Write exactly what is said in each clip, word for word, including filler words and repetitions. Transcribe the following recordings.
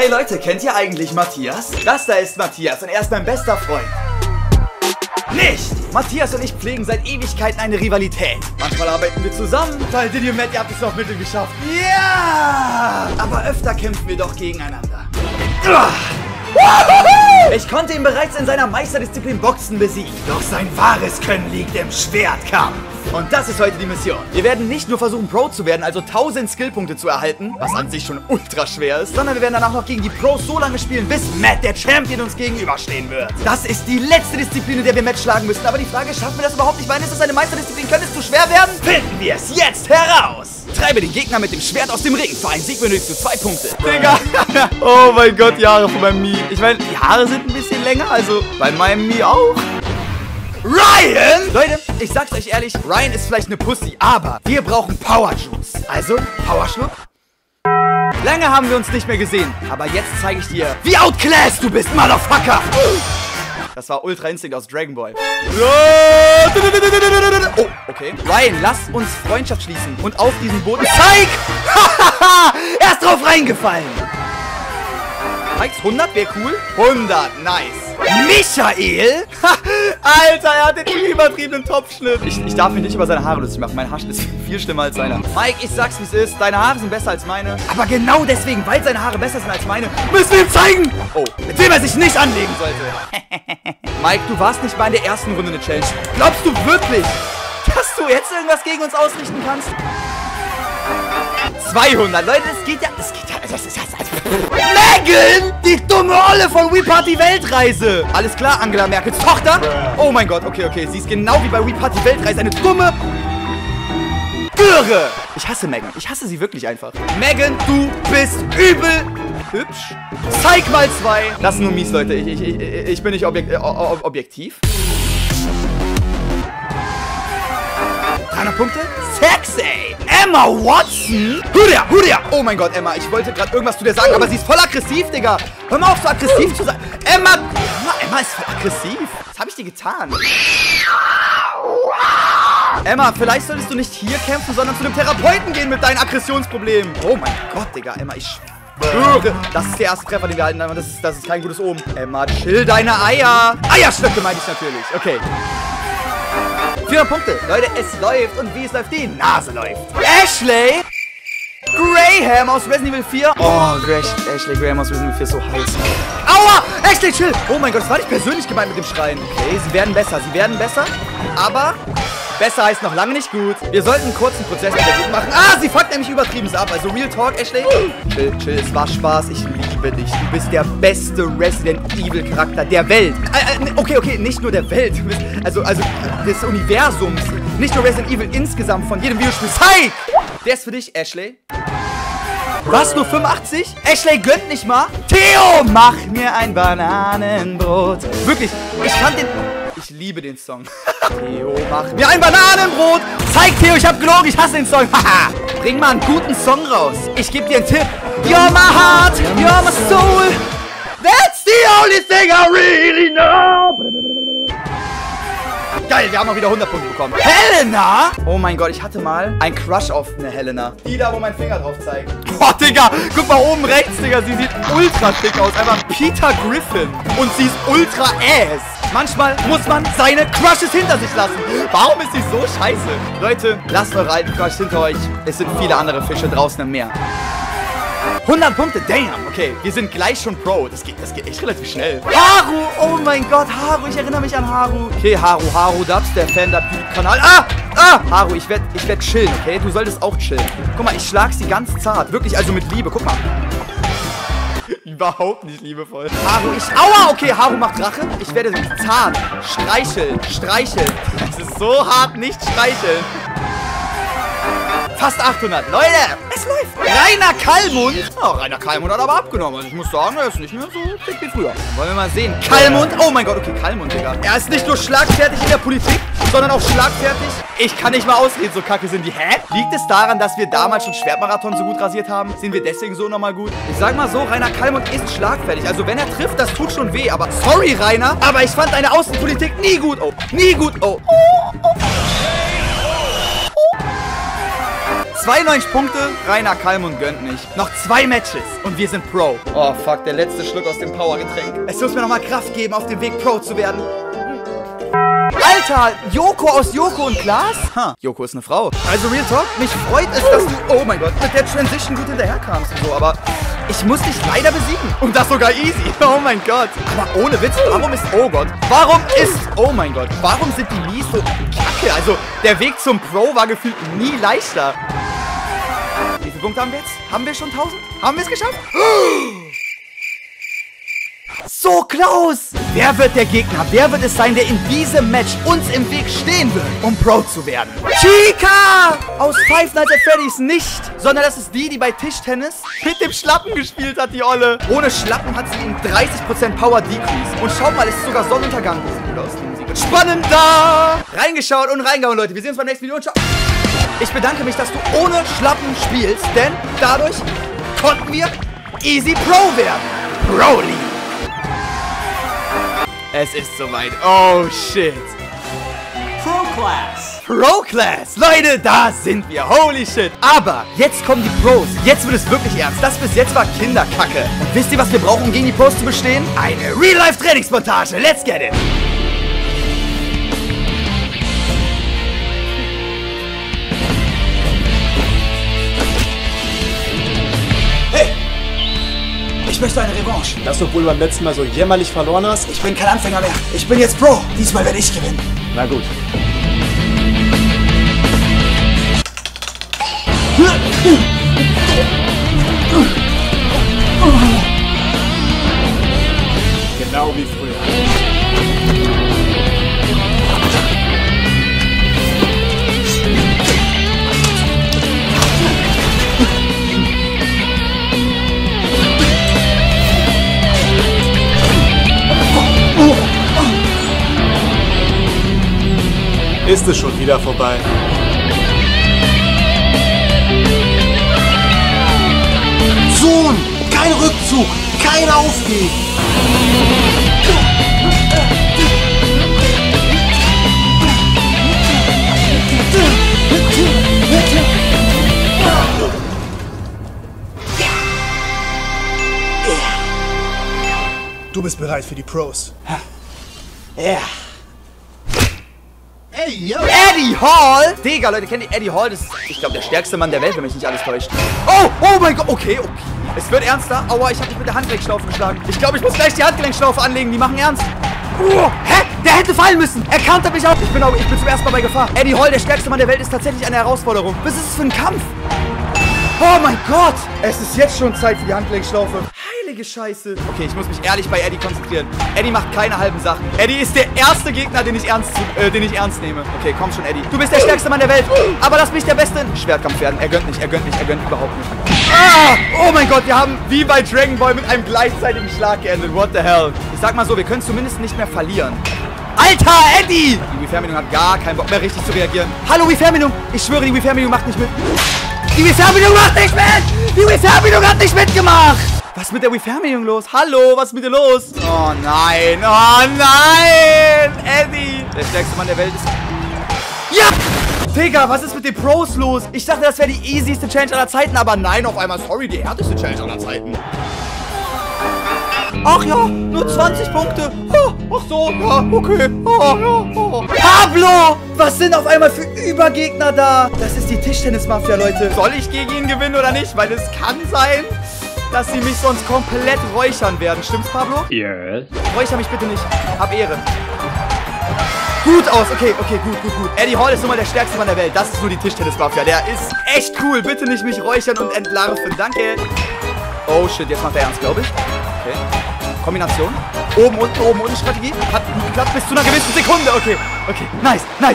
Hey Leute, kennt ihr eigentlich Matthias? Das da ist Matthias und er ist mein bester Freund. Nicht! Matthias und ich pflegen seit Ewigkeiten eine Rivalität. Manchmal arbeiten wir zusammen, weil Diddy und Matt, ihr habt es noch mittel geschafft. Ja! Aber öfter kämpfen wir doch gegeneinander. Ich konnte ihn bereits in seiner Meisterdisziplin Boxen besiegen. Doch sein wahres Können liegt im Schwertkampf. Und das ist heute die Mission. Wir werden nicht nur versuchen, Pro zu werden, also tausend Skillpunkte zu erhalten, was an sich schon ultra schwer ist, sondern wir werden danach noch gegen die Pros so lange spielen, bis Matt, der Champion, uns gegenüberstehen wird. Das ist die letzte Disziplin, in der wir Matt schlagen müssen. Aber die Frage ist, schaffen wir das überhaupt nicht? Weil ist das eine Meisterdisziplin? Könnte es zu schwer werden? Finden wir es jetzt heraus! Treibe den Gegner mit dem Schwert aus dem Ring. Für einen Sieg benötigst du zwei Punkte. Digga! Oh mein Gott, die Haare von meinem Mii. Ich meine, die Haare sind ein bisschen länger, also bei meinem Mii auch. Ryan! Leute, ich sag's euch ehrlich, Ryan ist vielleicht eine Pussy, aber wir brauchen Power Juice. Also, Powerschluck. Lange haben wir uns nicht mehr gesehen, aber jetzt zeige ich dir, wie outclassed du bist, Motherfucker! Das war Ultra Instinct aus Dragon Ball. Oh, okay. Ryan, lass uns Freundschaft schließen und auf diesen Boden... Zeig! Er ist drauf reingefallen! hundert wäre cool. hundert, nice. Michael? Alter, er hat den übertriebenen Topfschnitt. Ich, ich darf mich nicht über seine Haare lustig machen. Mein Haarschnitt ist viel schlimmer als seiner. Mike, ich sag's, wie es ist. Deine Haare sind besser als meine. Aber genau deswegen, weil seine Haare besser sind als meine, müssen wir ihm zeigen. Oh, mit dem er sich nicht anlegen sollte. Mike, du warst nicht mal in der ersten Runde eine Challenge. Glaubst du wirklich, dass du jetzt irgendwas gegen uns ausrichten kannst? zweihundert, Leute, das geht ja, das geht ja, das ist ja, Megan, die dumme Olle von We Party Weltreise. Alles klar, Angela Merkels Tochter? Oh mein Gott, okay, okay, sie ist genau wie bei We Party Weltreise eine dumme Göre. Ich hasse Megan, ich hasse sie wirklich einfach. Megan, du bist übel hübsch. Zeig mal zwei. Das sind nur mies, Leute, ich, ich, ich, ich bin nicht objek äh, objektiv. dreihundert Punkte? Sexy! Emma Watson? Hudia, Hudia! Oh mein Gott, Emma, ich wollte gerade irgendwas zu dir sagen, aber sie ist voll aggressiv, Digga. Hör mal auf, so aggressiv zu sein. Emma, Emma, Emma ist voll aggressiv. Was habe ich dir getan? Emma, vielleicht solltest du nicht hier kämpfen, sondern zu einem Therapeuten gehen mit deinen Aggressionsproblemen. Oh mein Gott, Digga, Emma, ich schwöre. Das ist der erste Treffer, den wir halten, aber das ist, das ist kein gutes Omen. Emma, chill deine Eier. Eierstöcke meine ich natürlich. Okay. vierhundert Punkte. Leute, es läuft. Und wie es läuft? Die Nase läuft. Ashley Graham aus Resident Evil vier. Oh, Ashley Graham aus Resident Evil vier ist so heiß. Aua! Ashley, chill! Oh mein Gott, das war nicht persönlich gemeint mit dem Schreien. Okay, sie werden besser. Sie werden besser. Aber besser heißt noch lange nicht gut. Wir sollten einen kurzen Prozess mit der gut machen. Ah, sie fuckt nämlich übertrieben ab. Also Real Talk, Ashley. Chill, chill. Es war Spaß. Ich liebe dich. Du bist der beste Resident Evil Charakter der Welt. Äh, äh, okay, okay, nicht nur der Welt. Also, also des Universums. Nicht nur Resident Evil insgesamt von jedem Videospiel. Zeig! Der ist für dich, Ashley. Was, nur fünfundachtzig? Ashley gönnt nicht mal. Theo, mach mir ein Bananenbrot. Wirklich, ich fand den... Ich liebe den Song. Theo, mach mir ein Bananenbrot. Zeig, Theo, ich hab gelogen, ich hasse den Song. Haha. Bring mal einen guten Song raus. Ich geb dir einen Tipp. You're my heart, you're my soul. That's the only thing I really know. Geil, wir haben auch wieder hundert Punkte bekommen. Helena? Oh mein Gott, ich hatte mal einen Crush auf eine Helena. Die da, wo mein Finger drauf zeigt. Boah, Digga, guck mal oben rechts, Digga. Sie sieht ultra dick aus. Einfach Peter Griffin. Und sie ist ultra ass. Manchmal muss man seine Crushes hinter sich lassen. Warum ist sie so scheiße? Leute, lasst eure alten Crushes hinter euch. Es sind viele andere Fische draußen im Meer. hundert Punkte, damn. Okay, wir sind gleich schon Pro. Das geht, das geht echt relativ schnell. Haru, oh mein Gott, Haru, ich erinnere mich an Haru. Okay, Haru, Haru Dubs, der Fan der YouTube-Kanal. Ah, ah, Haru, ich werde ich werd chillen, okay? Du solltest auch chillen. Guck mal, ich schlag sie ganz zart. Wirklich, also mit Liebe, guck mal. Überhaupt nicht liebevoll. Haru, ich... Aua, okay, Haru macht Rache. Ich werde zart streicheln, streicheln. Das ist so hart, nicht streicheln. Fast achthundert. Leute, es läuft. Rainer Kallmund. Oh, Rainer Kallmund hat aber abgenommen. Also ich muss sagen, er ist nicht mehr so dick wie früher. Wollen wir mal sehen. Kallmund. Oh mein Gott, okay, Kallmund, Digga. Er ist nicht nur schlagfertig in der Politik, sondern auch schlagfertig. Ich kann nicht mal ausreden, so kacke sind die. Hä? Liegt es daran, dass wir damals schon Schwertmarathon so gut rasiert haben? Sind wir deswegen so nochmal gut? Ich sag mal so, Rainer Kallmund ist schlagfertig. Also wenn er trifft, das tut schon weh. Aber sorry, Rainer, aber ich fand deine Außenpolitik nie gut. Oh, nie gut. Oh. zweiundneunzig Punkte. Rainer Kallmund gönnt nicht. Noch zwei Matches und wir sind Pro. Oh, fuck, der letzte Schluck aus dem Powergetränk. Es muss mir nochmal Kraft geben, auf dem Weg Pro zu werden. Alter, Joko aus Joko und Klaas? Ha, Joko ist eine Frau. Also Real Talk, mich freut es, dass du, oh mein Gott, mit der Transition gut hinterherkamst und so, aber ich muss dich leider besiegen. Und das sogar easy. Oh mein Gott. Aber ohne Witz, warum ist, oh Gott, warum ist, oh mein Gott, warum sind die Mies so kacke? Also, der Weg zum Pro war gefühlt nie leichter. Wie viele Punkte haben wir jetzt? Haben wir schon tausend? Haben wir es geschafft? So close! Wer wird der Gegner? Wer wird es sein, der in diesem Match uns im Weg stehen wird, um Pro zu werden? Chica! Aus Five Nights at Freddy's nicht, sondern das ist die, die bei Tischtennis mit dem Schlappen gespielt hat, die Olle. Ohne Schlappen hat sie in dreißig Prozent Power Decrease. Und schaut mal, es ist sogar Sonnenuntergang. Sieht gut aus, die Musik wird spannender! Reingeschaut und reingehauen, Leute. Wir sehen uns beim nächsten Video und ciao. Ich bedanke mich, dass du ohne Schlappen spielst, denn dadurch konnten wir easy Pro werden. Broly! Es ist soweit. Oh, shit. Pro Class. Pro Class. Leute, da sind wir. Holy shit. Aber jetzt kommen die Pros. Jetzt wird es wirklich ernst. Das bis jetzt war Kinderkacke. Und wisst ihr, was wir brauchen, um gegen die Pros zu bestehen? Eine Real-Life-Trainingsmontage. Let's get it. Ich möchte eine Revanche. Das, obwohl du beim letzten Mal so jämmerlich verloren hast? Ich bin kein Anfänger mehr. Ich bin jetzt Pro. Diesmal werde ich gewinnen. Na gut. Genau wie früher. Ist es schon wieder vorbei? Sohn! Kein Rückzug! Kein Aufgeben! Du bist bereit für die Pros. Ja. Hey, yo! Eddie Hall? Digga, Leute, kennt ihr Eddie Hall? Das ist, ich glaube, der stärkste Mann der Welt, wenn mich nicht alles täuscht. Oh, oh mein Gott, okay, okay. Es wird ernster. Aua, ich habe mich mit der Handgelenkschlaufe geschlagen. Ich glaube, ich muss gleich die Handgelenkschlaufe anlegen. Die machen ernst. Oh, hä? Der hätte fallen müssen. Er kannte mich auch. Ich bin, auch, ich bin zum ersten Mal bei Gefahr. Eddie Hall, der stärkste Mann der Welt, ist tatsächlich eine Herausforderung. Was ist es für ein Kampf? Oh mein Gott. Es ist jetzt schon Zeit für die Handgelenkschlaufe. Heilige Scheiße. Okay, ich muss mich ehrlich bei Eddie konzentrieren. Eddie macht keine halben Sachen. Eddie ist der erste Gegner, den ich ernst, äh, den ich ernst nehme. Okay, komm schon, Eddie. Du bist der stärkste Mann der Welt. Aber lass mich der Beste im Schwertkampf werden. Er gönnt nicht, er gönnt nicht, er gönnt überhaupt nicht. Ah! Oh mein Gott, wir haben wie bei Dragon Ball mit einem gleichzeitigen Schlag geendet. What the hell? Ich sag mal so, wir können zumindest nicht mehr verlieren. Alter, Eddie! Die Wii-Fernbedienung hat gar keinen Bock mehr richtig zu reagieren. Hallo, Wii-Fernbedienung. Ich schwöre, die Wii-Fernbedienung macht nicht mit. Die Wii-Fernbedienung macht nicht mit! Die Wii-Fernbedienung hat nicht mitgemacht! Was ist mit der Wii-Fernbedienung los? Hallo, was ist mit dir los? Oh nein, oh nein! Eddie! Der stärkste Mann der Welt ist... Ja! Digga, was ist mit den Pros los? Ich dachte, das wäre die easyste Challenge aller Zeiten, aber nein, auf einmal, sorry, die härteste Challenge aller Zeiten. Ach ja, nur zwanzig Punkte. Oh, ach so, ja, okay. Oh, ja, oh. Pablo! Was sind auf einmal für Übergegner da? Das ist die Tischtennis-Mafia, Leute. Soll ich gegen ihn gewinnen oder nicht? Weil es kann sein, dass sie mich sonst komplett räuchern werden. Stimmt's, Pablo? Yes. Räucher mich bitte nicht. Hab Ehre. Gut aus. Okay, okay, gut, gut, gut. Eddie Hall ist nun mal der stärkste Mann der Welt. Das ist nur die Tischtennis-Mafia. Der ist echt cool. Bitte nicht mich räuchern und entlarven. Danke. Oh, shit. Jetzt macht er ernst, glaube ich. Okay. Kombination. Oben, unten, oben, unten Strategie. Hat gut geklappt bis zu einer gewissen Sekunde. Okay, okay. Nice, nice.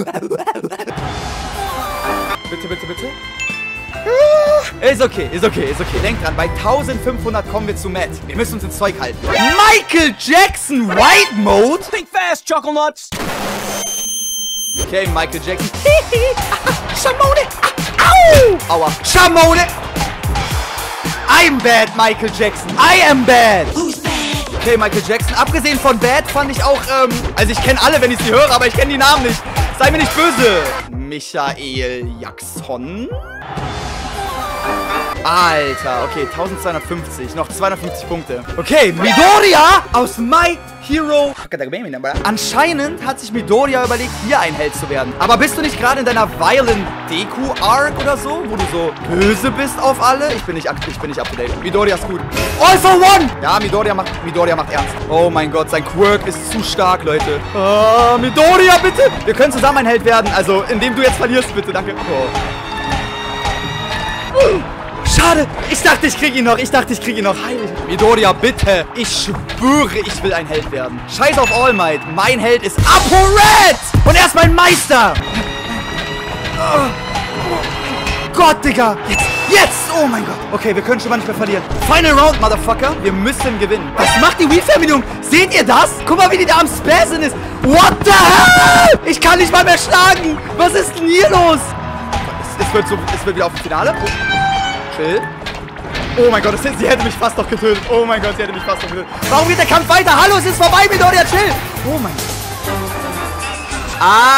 Bitte, bitte, bitte. Ist okay, ist okay, ist okay. Denkt dran, bei eintausendfünfhundert kommen wir zu Matt. Wir müssen uns ins Zeug halten. Michael Jackson White Mode? Think fast, Chuckle Nuts! Okay, Michael Jackson. Schamone! Au! Aua. Schamone! I'm bad, Michael Jackson. I am bad. Who's bad? Okay, Michael Jackson. Abgesehen von bad fand ich auch, ähm, also ich kenne alle, wenn ich sie höre, aber ich kenne die Namen nicht. Sei mir nicht böse. Michael Jackson. Alter, okay, eintausendzweihundertfünfzig, noch zweihundertfünfzig Punkte. Okay, Midoriya aus My Hero Academia. Anscheinend hat sich Midoriya überlegt, hier ein Held zu werden. Aber bist du nicht gerade in deiner Violent Deku Arc oder so, wo du so böse bist auf alle? Ich bin nicht, ich bin nicht up to date. Midoriya ist gut. All for one! Ja, Midoriya macht, Midoriya macht ernst. Oh mein Gott, sein Quirk ist zu stark, Leute. Oh, Midoriya, bitte! Wir können zusammen ein Held werden, also indem du jetzt verlierst, bitte, danke. Oh. Schade, ich dachte, ich krieg ihn noch. Ich dachte, ich krieg ihn noch. Heilig. Midoriya, bitte. Ich schwöre, ich will ein Held werden. Scheiß auf All Might. Mein Held ist ApoRed. Und er ist mein Meister. Oh Gott, Digga. Jetzt, jetzt. Oh mein Gott. Okay, wir können schon mal nicht mehr verlieren. Final Round, Motherfucker. Wir müssen gewinnen. Was macht die Wii-Verbindung? Seht ihr das? Guck mal, wie die da am Spazzen ist. What the hell? Ich kann nicht mal mehr schlagen. Was ist denn hier los? Es, es, wird, so, es wird wieder auf dem Finale. Oh. Chill. Oh mein Gott, sie hätte mich fast noch getötet. Oh mein Gott, sie hätte mich fast noch getötet. Warum geht der Kampf weiter? Hallo, es ist vorbei, Midoriya, chill. Oh mein Gott.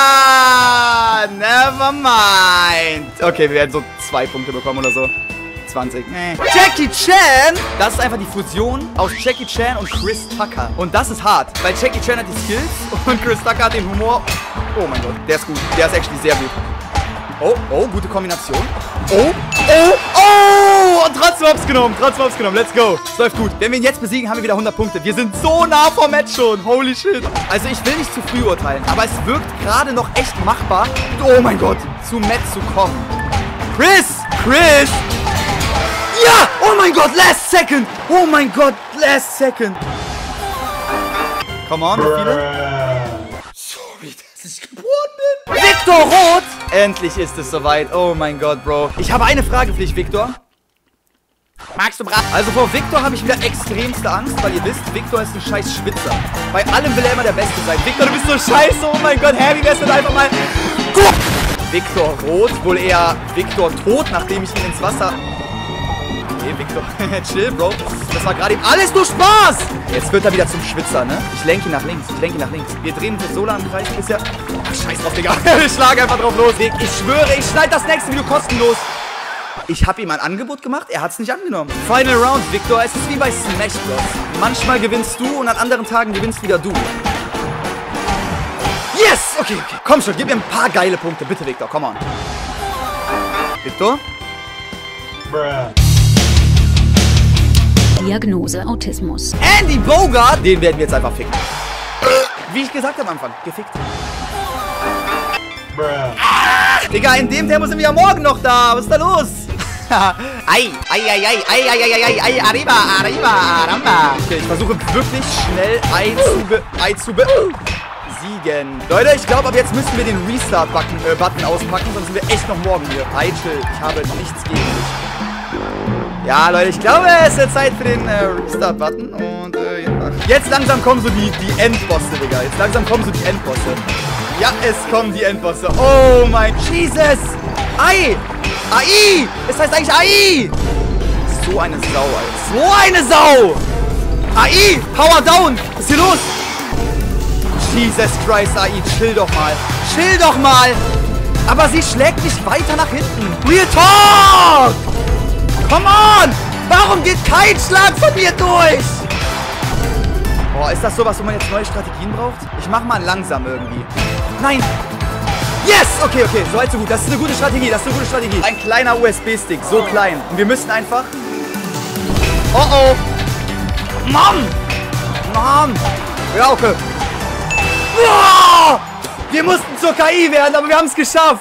Ah, never mind. Okay, wir werden so zwei Punkte bekommen oder so. zwanzig. Nee. Jackie Chan. Das ist einfach die Fusion aus Jackie Chan und Chris Tucker. Und das ist hart, weil Jackie Chan hat die Skills und Chris Tucker hat den Humor. Oh mein Gott, der ist gut. Der ist actually sehr gut. Oh, oh, gute Kombination. Oh, oh, oh! Und trotzdem hab's genommen, trotzdem hab's genommen. Let's go. Es läuft gut. Wenn wir ihn jetzt besiegen, haben wir wieder hundert Punkte. Wir sind so nah vom Match schon. Holy shit. Also ich will nicht zu früh urteilen, aber es wirkt gerade noch echt machbar, oh mein Gott, zu Matt zu kommen. Chris! Chris! Ja! Oh mein Gott, last second! Oh mein Gott, last second! Come on, wie viele? Sorry, dass ich geboren bin. Victor Roth! Endlich ist es soweit. Oh mein Gott, Bro. Ich habe eine Frage für dich, Victor. Magst du Brat? Also vor Victor habe ich wieder extremste Angst, weil ihr wisst, Victor ist ein scheiß Schwitzer. Bei allem will er immer der Beste sein. Victor, du bist so scheiße. Oh mein Gott, Heavy, wärst du einfach mal... Victor Roth, wohl eher Victor tot, nachdem ich ihn ins Wasser... Okay, Victor, chill, Bro. Das war gerade eben alles nur Spaß. Jetzt wird er wieder zum Schwitzer, ne? Ich lenke ihn nach links. Ich lenke ihn nach links. Wir drehen uns jetzt so lange im Kreis, bis er... Ach, scheiß drauf, Digga. Ich schlage einfach drauf los. Ich schwöre, ich schneide das nächste Video kostenlos. Ich habe ihm ein Angebot gemacht, er hat es nicht angenommen. Final Round, Victor. Es ist wie bei Smash Bros. Manchmal gewinnst du und an anderen Tagen gewinnst wieder du. Yes! Okay, okay. Komm schon, gib mir ein paar geile Punkte. Bitte, Victor, come on. Victor? Bruh. Diagnose Autismus. Andy Bogart, den werden wir jetzt einfach ficken. Wie ich gesagt habe am Anfang, gefickt. Bruh. Ah, Digga, in dem Tempo sind wir ja morgen noch da. Was ist da los? Ei, ei, ei, ei, ei, ei, ei, ei, ei, arriba, arriba, aramba. Okay, ich versuche wirklich schnell Ei zu be... Ei zu be... siegen. Leute, ich glaube, ab jetzt müssen wir den Restart-Button äh, Button auspacken, sonst sind wir echt noch morgen hier. Ei, chill, ich habe nichts gegen dich. Ja, Leute, ich glaube, es ist Zeit für den äh, Restart-Button. Und äh, jetzt langsam kommen so die, die Endbosse, Digga. Jetzt langsam kommen so die Endbosse. Ja, es kommen die Endbosse. Oh mein Jesus. Ei. A I. Es heißt eigentlich A I. So eine Sau, Alter. So eine Sau. A I. Power down. Was ist hier los? Jesus Christ, A I. Chill doch mal. Chill doch mal. Aber sie schlägt nicht weiter nach hinten. Real Talk. Come on! Warum geht kein Schlag von mir durch? Boah, ist das sowas, wo man jetzt neue Strategien braucht? Ich mach mal langsam irgendwie. Nein! Yes! Okay, okay, so weit so gut. Das ist eine gute Strategie, das ist eine gute Strategie. Ein kleiner U S B-Stick, so klein. Und wir müssen einfach... Oh oh! Mann! Mann! Ja, okay. Oh! Wir mussten zur K I werden, aber wir haben es geschafft.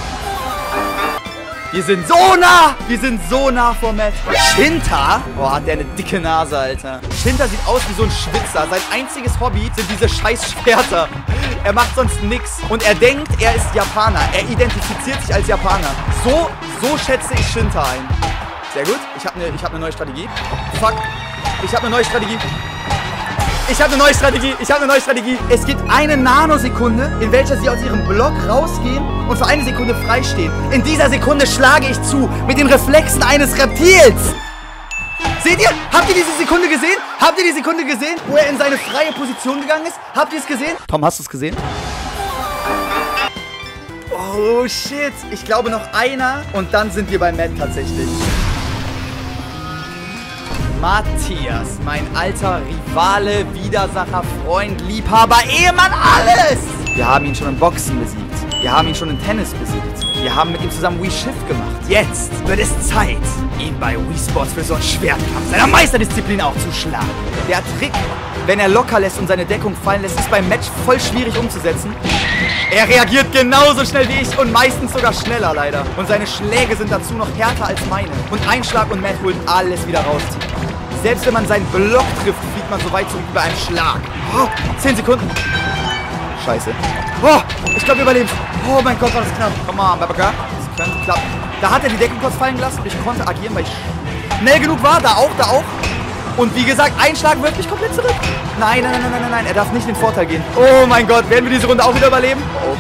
Wir sind so nah! Wir sind so nah vor Matt. Shinta? Boah, hat der eine dicke Nase, Alter. Shinta sieht aus wie so ein Schwitzer. Sein einziges Hobby sind diese scheiß Schwerter. Er macht sonst nix. Und er denkt, er ist Japaner. Er identifiziert sich als Japaner. So, so schätze ich Shinta ein. Sehr gut. Ich habe eine ich hab ne neue Strategie. Fuck. Ich habe eine neue Strategie. Ich habe eine neue Strategie. Ich habe eine neue Strategie. Es gibt eine Nanosekunde, in welcher sie aus ihrem Block rausgehen und für eine Sekunde freistehen. In dieser Sekunde schlage ich zu mit den Reflexen eines Reptils. Seht ihr? Habt ihr diese Sekunde gesehen? Habt ihr die Sekunde gesehen, wo er in seine freie Position gegangen ist? Habt ihr es gesehen? Tom, hast du es gesehen? Oh, shit. Ich glaube noch einer und dann sind wir bei Matt tatsächlich. Matthias, mein alter Rivale, Widersacher, Freund, Liebhaber, Ehemann, alles! Wir haben ihn schon im Boxen besiegt. Wir haben ihn schon im Tennis besiegt. Wir haben mit ihm zusammen Wii Shift gemacht. Jetzt wird es Zeit, ihn bei Wii Sports für so einen Schwertkampf seiner Meisterdisziplin aufzuschlagen. Der Trick, wenn er locker lässt und seine Deckung fallen lässt, ist beim Match voll schwierig umzusetzen. Er reagiert genauso schnell wie ich und meistens sogar schneller leider. Und seine Schläge sind dazu noch härter als meine. Und ein Schlag und Matt holt alles wieder raus. Selbst wenn man seinen Block trifft, fliegt man so weit zurück wie bei einem Schlag. Oh, zehn Sekunden. Scheiße. Oh, ich glaube, wir überleben. Oh mein Gott, war das knapp. Komm mal, Babaka. Das könnte klappen. Da hat er die Deckung kurz fallen gelassen und ich konnte agieren, weil ich schnell genug war. Da auch, da auch. Und wie gesagt, ein Schlag wirft mich komplett zurück. Nein, nein, nein, nein, nein, nein. Er darf nicht in den Vorteil gehen. Oh mein Gott, werden wir diese Runde auch wieder überleben? Oh.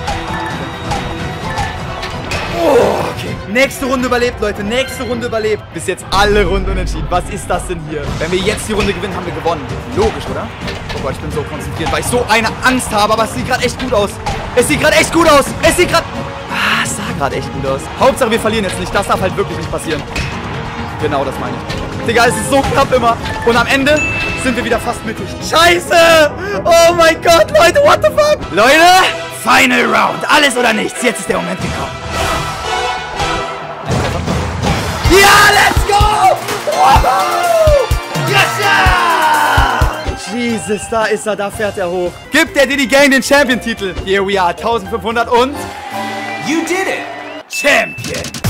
Oh, okay. Nächste Runde überlebt, Leute. Nächste Runde überlebt. Bis jetzt alle Runden unentschieden. Was ist das denn hier? Wenn wir jetzt die Runde gewinnen, haben wir gewonnen. Logisch, oder? Oh Gott, ich bin so konzentriert, weil ich so eine Angst habe. Aber es sieht gerade echt gut aus. Es sieht gerade echt gut aus. Es sieht gerade... Ah, es sah gerade echt gut aus. Hauptsache, wir verlieren jetzt nicht. Das darf halt wirklich nicht passieren. Genau, das meine ich. Digga, es ist so knapp immer. Und am Ende sind wir wieder fast mittig. Scheiße! Oh mein Gott, Leute, what the fuck? Leute, Final Round. Alles oder nichts. Jetzt ist der Moment gekommen. Ja, let's go! Woohoo! Yes, ja! Jesus, da ist er, da fährt er hoch. Gibt der Diddy Gang den Champion-Titel? Here we are, eintausendfünfhundert und... You did it! Champion!